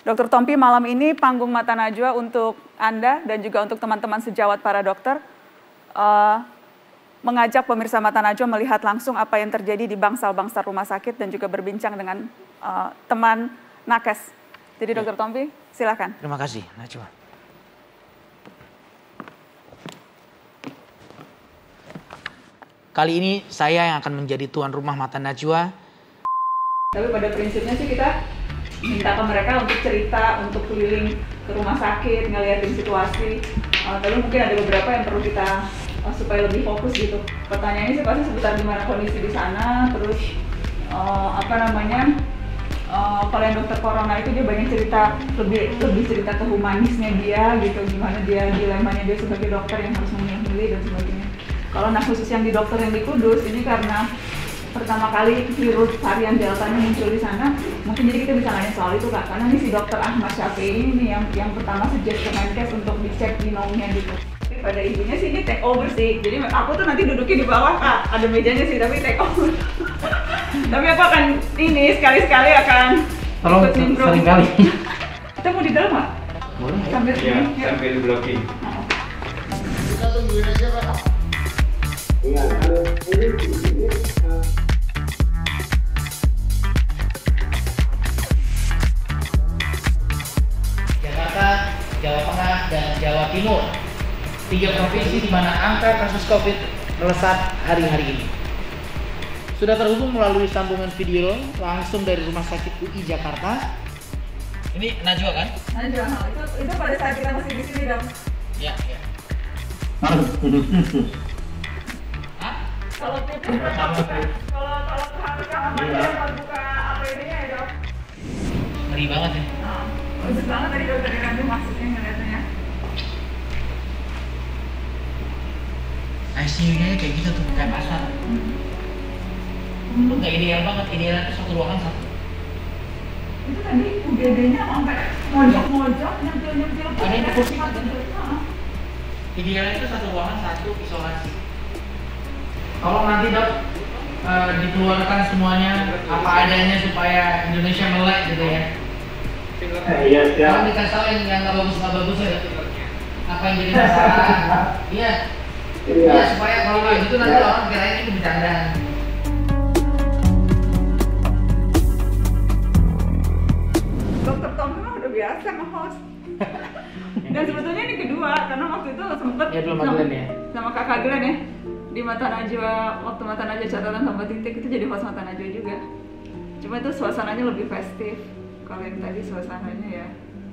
Dr. Tompi, malam ini panggung Mata Najwa untuk Anda dan juga untuk teman-teman sejawat para dokter mengajak pemirsa Mata Najwa melihat langsung apa yang terjadi di bangsal-bangsal rumah sakit dan juga berbincang dengan teman nakes. Jadi Dr. Tompi, silakan. Terima kasih, Najwa. Kali ini saya yang akan menjadi tuan rumah Mata Najwa. Tapi pada prinsipnya sih kita minta ke mereka untuk cerita, untuk keliling ke rumah sakit, ngeliatin situasi. Tapi mungkin ada beberapa yang perlu kita supaya lebih fokus gitu. Pertanyaannya sih pasti seputar gimana kondisi di sana, terus kalau yang dokter corona itu dia banyak cerita, lebih cerita ke humanisnya dia gitu, gimana dia dilemanya dia sebagai dokter yang harus memilih dan sebagainya. Kalau khusus yang di dokter yang di Kudus ini karena pertama kali virus varian Delta muncul di sana, mungkin jadi kita bisa nanya soal itu Kak, karena ini si dokter Ahmad Syafi'i ini yang pertama suggest ke Menkes untuk dicek genomnya gitu. Tapi pada intinya sih ini take over sih, jadi aku tuh nanti duduknya di bawah Kak, ada mejanya sih tapi take over. Tapi aku akan ini sekali-sekali akan ikut nimbrung. Sekali-kali. Kita mau di dalam nggak? Boleh. Sambil Ya, ini, yuk. sambil blocking. Kita tungguin aja Pak. Jakarta, Jawa Tengah, dan Jawa Timur. 3 provinsi di mana angka kasus COVID melesat hari-hari ini. Sudah terhubung melalui sambungan video langsung dari Rumah Sakit UI Jakarta. Ini Najwa kan? Najwa, itu pada saat kita masih di sini dong. Ya, ya. Kalau putih, kalau keharusan apa buka APD-nya ya dok. Ngeri banget ya. Bagus banget tadi dokter Irandu masuknya ngeliatnya. ICU-nya kayak gitu tuh, kayak pasar. Itu nggak ideal banget, idealnya itu satu ruangan satu. Itu tadi UGD-nya sampai mojok-mojok, nyempil-nyempil. Ada yang kursi kan? Idealnya itu satu ruangan satu isolasi. Kalau nanti dok dikeluarkan semuanya apa adanya supaya Indonesia melek gitu ya. Iya, siap. Kalau dikasih tahu yang nggak bagus ya. Apa yang jadi masalah? Iya. Iya supaya kalau kayak gitu nanti orang kirain itu bercandaan. Dokter Tompi mah udah biasa nge-host. Dan sebetulnya ini kedua, karena waktu itu sempet Ya, dulu sama Glenn ya? Sama kakak Glenn ya. Di Mata Najwa, waktu Mata Najwa catatan sama titik itu jadi host Mata Najwa juga. Cuma itu suasananya lebih festif. Kalau yang tadi suasananya ya.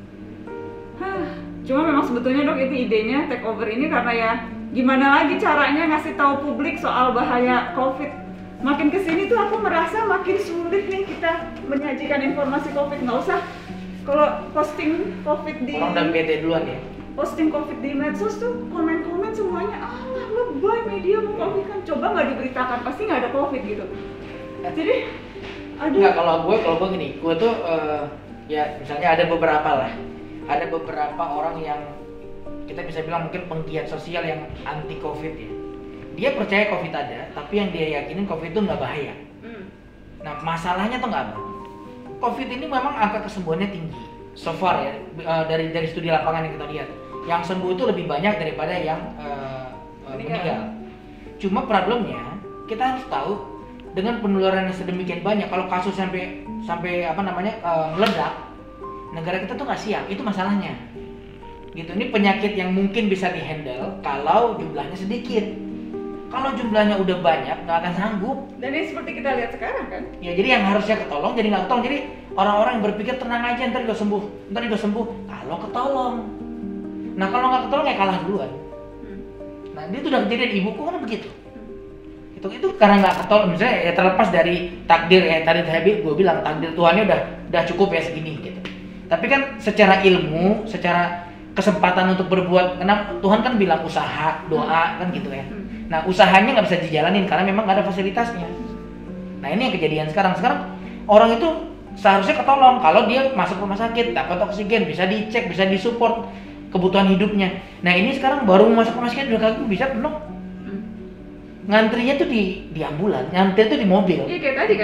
Cuma memang sebetulnya dok itu idenya take over ini karena ya gimana lagi caranya ngasih tahu publik soal bahaya COVID. Makin kesini tuh aku merasa makin sulit nih kita menyajikan informasi COVID. Nggak usah kalau posting COVID di Orang udah bete duluan ya. posting COVID di medsos tuh komen-komen semuanya lebay media mau COVID kan, coba nggak diberitakan pasti nggak ada COVID gitu. Jadi aduh. Enggak, kalau gue gini, gue tuh ya misalnya ada beberapa orang yang kita bisa bilang mungkin penggiat sosial yang anti COVID ya. Dia percaya COVID ada, tapi yang dia yakinin COVID itu nggak bahaya. Nah masalahnya tuh nggak apa. COVID ini memang angka kesembuhannya tinggi. So far ya, dari studi lapangan yang kita lihat, yang sembuh itu lebih banyak daripada yang meninggal. Cuma problemnya kita harus tahu dengan penularan yang sedemikian banyak, kalau kasus sampai meledak, negara kita tuh nggak siap. Itu masalahnya. Gitu. Ini penyakit yang mungkin bisa dihandle kalau jumlahnya sedikit. Kalau jumlahnya udah banyak, nggak akan sanggup. Dan ini seperti kita lihat sekarang kan? Ya jadi yang harusnya ketolong jadi nggak ketolong. Jadi orang-orang yang berpikir tenang aja, ntar juga sembuh. Kalau ketolong. Nah kalau nggak ketolong ya kalah duluan. Nah itu udah kejadian ibuku kan begitu. Itu karena nggak ketolong. Misalnya ya terlepas dari takdir ya tadi gue bilang takdir Tuhannya udah cukup ya segini gitu. Tapi kan secara ilmu, secara kesempatan untuk berbuat, karena Tuhan kan bilang usaha, doa kan gitu ya. Nah usahanya nggak bisa dijalanin karena memang nggak ada fasilitasnya. Nah ini yang kejadian sekarang orang itu seharusnya ketolong kalau dia masuk rumah sakit, dapat oksigen, bisa dicek, bisa disupport kebutuhan hidupnya. Nah ini sekarang baru masuk rumah sakit udah kagak bisa penuh. Ngantrinya tuh di ambulan, ngantri tuh di mobil. Iya kayak tadi kan,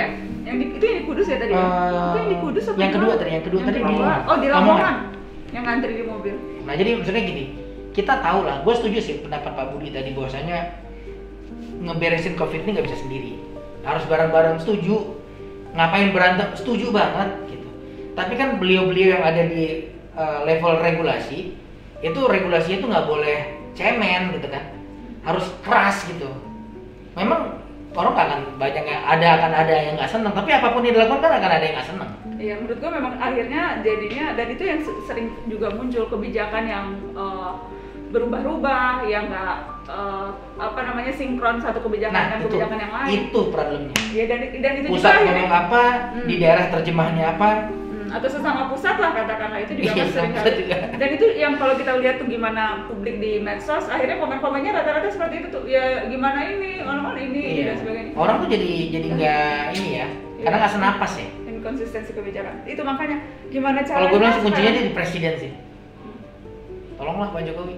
itu yang di Kudus ya tadi ya? Itu yang di Kudus apa yang di kedua mana? tadi, yang kedua Yang tadi kedua. di Oh di Lamongan. Lamongan yang ngantri di mobil. Nah jadi maksudnya gini, kita tahu lah, gue setuju sih pendapat Pak Budi tadi bahwasanya ngeberesin COVID ini nggak bisa sendiri, harus bareng-bareng. Setuju, ngapain berantem? Setuju banget gitu. Tapi kan beliau-beliau yang ada di level regulasi, itu regulasinya tuh nggak boleh cemen gitu kan, harus keras gitu. Memang orang akan banyak yang akan ada yang nggak seneng, tapi apapun yang dilakukan kan akan ada yang nggak seneng. Iya, menurut gue memang akhirnya jadinya, dan itu yang sering juga muncul kebijakan yang berubah-ubah, yang nggak sinkron satu kebijakan dengan kebijakan yang lain. Itu problemnya. Ya dan itu Pusat juga ngomong apa, di daerah terjemahannya apa. Atau sesama pusat lah katakanlah, itu juga Iya, kan sering pusat kali. juga. Dan itu yang kalau kita lihat tuh gimana publik di medsos, akhirnya komen-komennya rata-rata seperti itu tuh, ya gimana ini, orang-orang ini dan sebagainya. Orang tuh jadi nggak ini ya, karena nggak senapas ya. Inkonsistensi kebijakan. Itu makanya gimana caranya? Kalau gue bilang sih kuncinya sekarang? di presiden sih. Tolonglah Pak Jokowi.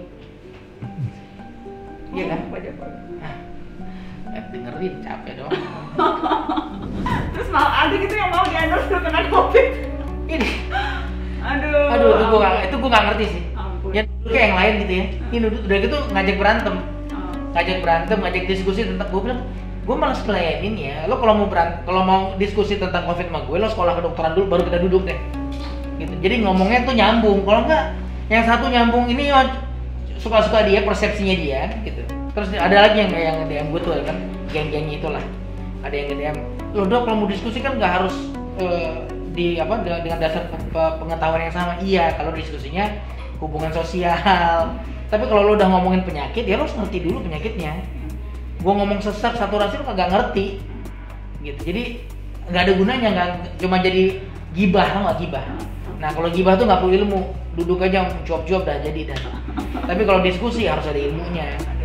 Iya kan? Pak Jokowi. Dengerin capek dong. Terus mau ada gitu yang mau di-endorse tuh kena COVID. Ini, Aduh. itu gue nggak ngerti sih. Ampun. Ya kayak yang lain gitu ya. Ini udah gitu ngajak berantem, Oh. ngajak diskusi tentang. Gue bilang, gue malas ngelayanin ya. Lo kalau mau diskusi tentang COVID sama gue, lo sekolah kedokteran dulu baru kita duduk deh. Gitu. Jadi ngomongnya tuh nyambung. Kalau enggak, yang satu nyambung ini suka-suka dia, persepsinya dia, gitu. Terus ada lagi yang DM gue tuh kan, geng-gengnya itulah. Ada yang DM, lo dok kalau mau diskusi kan nggak harus dengan dasar pengetahuan yang sama. Iya, kalau diskusinya hubungan sosial. Tapi kalau lo udah ngomongin penyakit, ya lo harus ngerti dulu penyakitnya. Gue ngomong sesak saturasi lo kagak ngerti, gitu. Jadi nggak ada gunanya, nggak cuma jadi gibah, tau nggak gibah. Nah kalau gibah tuh nggak perlu ilmu, duduk aja cuap-cuap dah jadi dah. Tapi kalau diskusi harus ada ilmunya.